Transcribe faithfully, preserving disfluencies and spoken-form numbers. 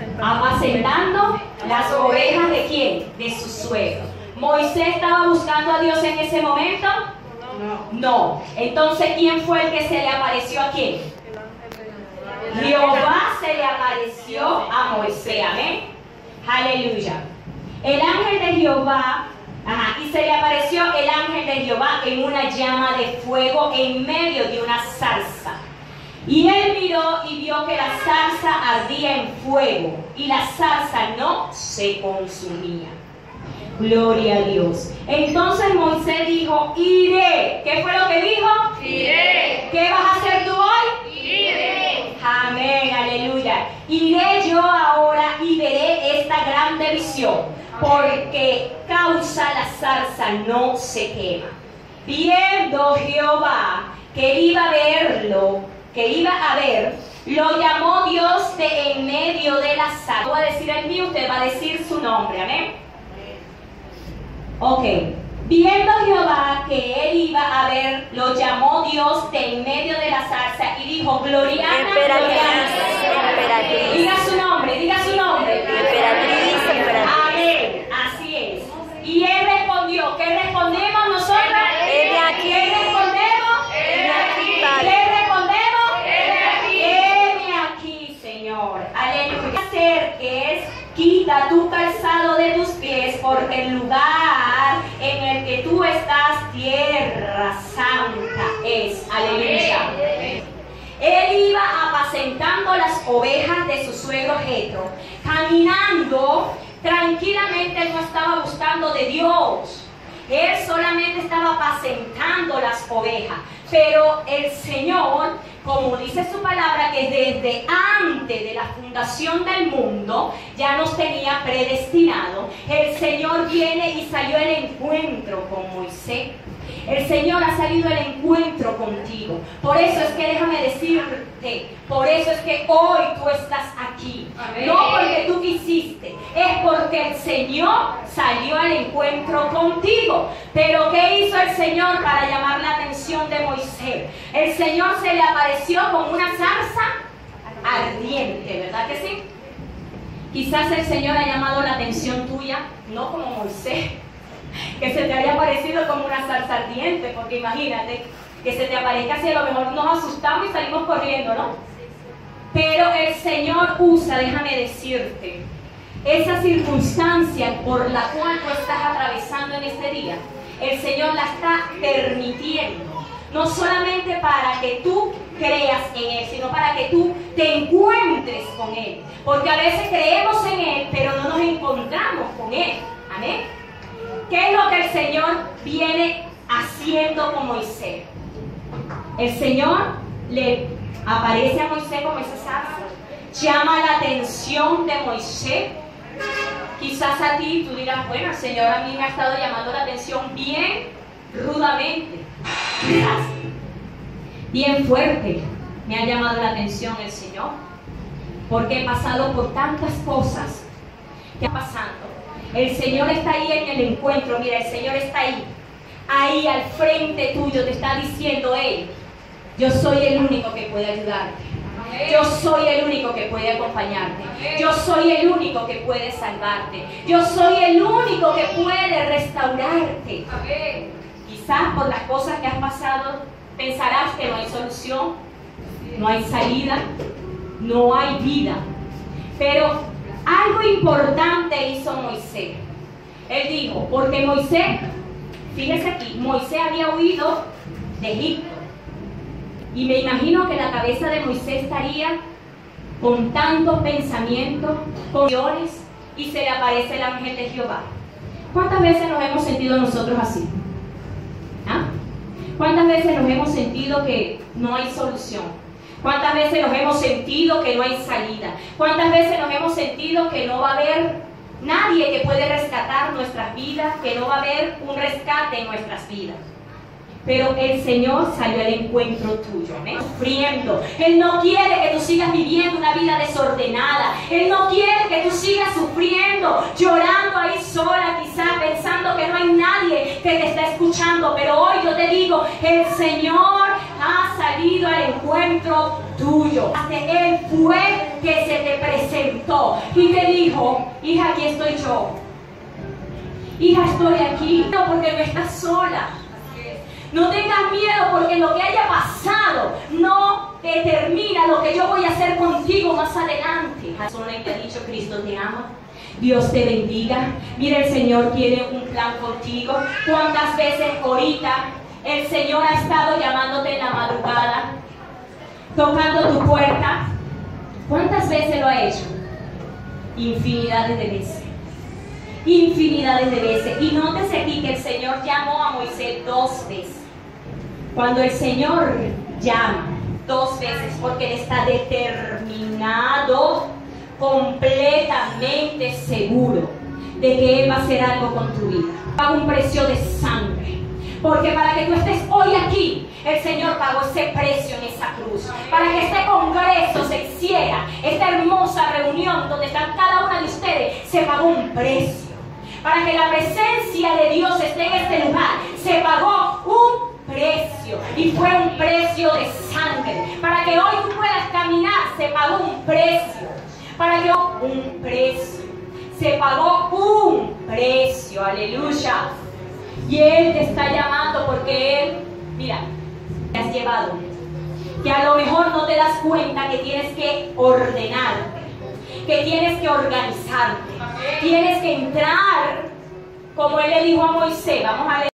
Apacentando las ovejas de quién? De su suegro. ¿Moisés estaba buscando a Dios en ese momento? No. No. Entonces, ¿quién fue el que se le apareció a quién? Jehová se le apareció a Moisés. Amén. Aleluya. El ángel de Jehová, ajá, y se le apareció el ángel de Jehová en una llama de fuego en medio de una zarza. Y él miró y vio que la zarza ardía en fuego y la zarza no se consumía. Gloria a Dios. Entonces Moisés dijo, iré. ¿Qué fue lo que dijo? Iré. ¿Qué vas a hacer tú hoy? Iré. Amén, aleluya. Iré yo ahora y veré esta grande visión, porque causa la zarza no se quema. Viendo Jehová que iba a verlo, que iba a ver, lo llamó Dios de en medio de la zarza. Voy a decir el mío, usted va a decir su nombre, amén. Ok. Viendo Jehová que él iba a ver, lo llamó Dios de en medio de la zarza y dijo, Gloriana, Gloriana. Emperatriz. Diga su nombre, diga su nombre. Emperatriz, emperatriz. Amén, así es. Y él respondió, ¿qué respondemos nosotros? He de aquí. ¿Qué respondemos? He de aquí. ¿Qué respondemos? He de aquí. Heme aquí, Señor. Aleluya. Hacer que es, quita tu calzado de tus pies, porque el lugar en el que tú estás, tierra santa es. Aleluya. Él iba apacentando las ovejas de su suegro Jetro, caminando tranquilamente. Él no estaba buscando de Dios, él solamente estaba apacentando las ovejas. Pero el Señor, como dice su palabra, que desde antes de la fundación del mundo ya nos tenía predestinado, el Señor viene y salió al encuentro con Moisés. El Señor ha salido al encuentro contigo. Por eso es que déjame decirte, por eso es que hoy tú estás aquí. Amén. No porque tú quisiste, es porque el Señor salió al encuentro contigo. Pero ¿qué hizo el Señor para llamar la atención de Moisés? El Señor se le apareció con una zarza ardiente, ¿verdad que sí? Quizás el Señor ha llamado la atención tuya, no como Moisés, que se te haya aparecido como una zarza ardiente, porque imagínate que se te aparezca así, a lo mejor nos asustamos y salimos corriendo, ¿no? Pero el Señor usa, déjame decirte, esa circunstancia por la cual tú estás atravesando en este día, el Señor la está permitiendo, no solamente para que tú creas en Él, sino para que tú te encuentres con Él, porque a veces creemos en Él, pero no nos encontramos con Él. Amén. ¿Qué es lo que el Señor viene haciendo con Moisés? El Señor le aparece a Moisés como esa zarza, llama la atención de Moisés. Quizás a ti tú dirás, bueno, el Señor a mí me ha estado llamando la atención bien rudamente, quizás bien fuerte me ha llamado la atención el Señor, porque he pasado por tantas cosas que están pasando. El Señor está ahí en el encuentro. Mira, el Señor está ahí, ahí al frente tuyo, te está diciendo, hey, yo soy el único que puede ayudarte. Yo soy el único que puede acompañarte. Yo soy el único que puede salvarte. Yo soy el único que puede restaurarte. Quizás por las cosas que has pasado pensarás que no hay solución, no hay salida, no hay vida. Pero algo importante hizo Moisés. Él dijo, porque Moisés, fíjese aquí, Moisés había huido de Egipto. Y me imagino que la cabeza de Moisés estaría con tantos pensamientos, con visiones, y se le aparece el ángel de Jehová. ¿Cuántas veces nos hemos sentido nosotros así? ¿Ah? ¿Cuántas veces nos hemos sentido que no hay solución? ¿Cuántas veces nos hemos sentido que no hay salida? ¿Cuántas veces nos hemos sentido que no va a haber nadie que puede rescatar nuestras vidas, que no va a haber un rescate en nuestras vidas? Pero el Señor salió al encuentro tuyo, ¿eh? Sufriendo. Él no quiere que tú sigas viviendo una vida desordenada. Él no quiere que tú sigas sufriendo, llorando ahí sola, quizás pensando que no hay nadie que te está escuchando. Pero hoy yo te digo, el Señor ha salido al encuentro tuyo. Él fue que se te presentó. y te dijo, hija, aquí estoy yo. Hija, estoy aquí. No, porque no estás sola. No tengas miedo porque lo que haya pasado no determina lo que yo voy a hacer contigo más adelante. Solamente ha dicho, Cristo te ama. Dios te bendiga. Mira, el Señor tiene un plan contigo. ¿Cuántas veces ahorita el Señor ha estado llamándote en la madrugada, tocando tu puerta? ¿Cuántas veces lo ha hecho? Infinidades de veces. Infinidades de veces. Y nótese aquí que el Señor llamó a Moisés dos veces. Cuando el Señor llama dos veces, porque Él está determinado, completamente seguro de que Él va a hacer algo con tu vida. Paga un precio de sangre. Porque para que tú estés hoy aquí, el Señor pagó ese precio en esa cruz. Para que este congreso se hiciera, esta hermosa reunión donde están cada una de ustedes, se pagó un precio. Para que la presencia de Dios esté en este lugar, se pagó un precio. Y fue un precio de sangre. Para que hoy tú puedas caminar, se pagó un precio. Para que un precio. Se pagó un precio. Aleluya. Y Él te está llamando porque Él, mira, te has llevado. Que a lo mejor no te das cuenta que tienes que ordenarte, que tienes que organizarte, tienes que entrar, como Él le dijo a Moisés. Vamos a leer.